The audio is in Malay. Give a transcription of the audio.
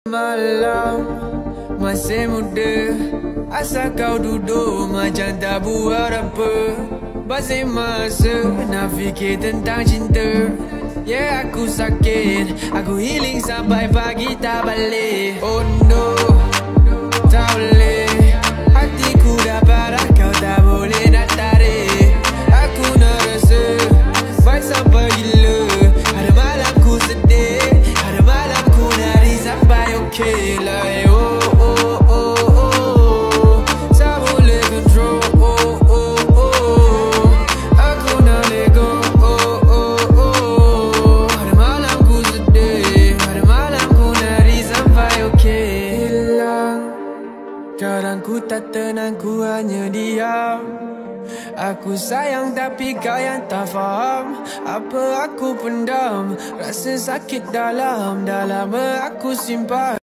Malam masih muda, asal kau duduk macam tak buat apa. Masih masa nak fikir tentang cinta. Yeah, aku sakit, aku healing sampai pagi tak balik. Oh no, tak boleh, hatiku dah parah, kau tak boleh nak tarik. Aku nak rasa fight sampai gila. Ada malam ku sedih, ada malam ku nari sampai okay lah. Oh oh oh oh, tak boleh control. Oh oh oh, aku nak let go. Oh oh oh, ada malam ku sedih, ada malam ku nari sampai okay. Hilang, kadang ku tak tenang, ku hanya diam. Aku sayang tapi kau yang tak faham. Apa aku pendam, rasa sakit dalam, dah lama aku simpan.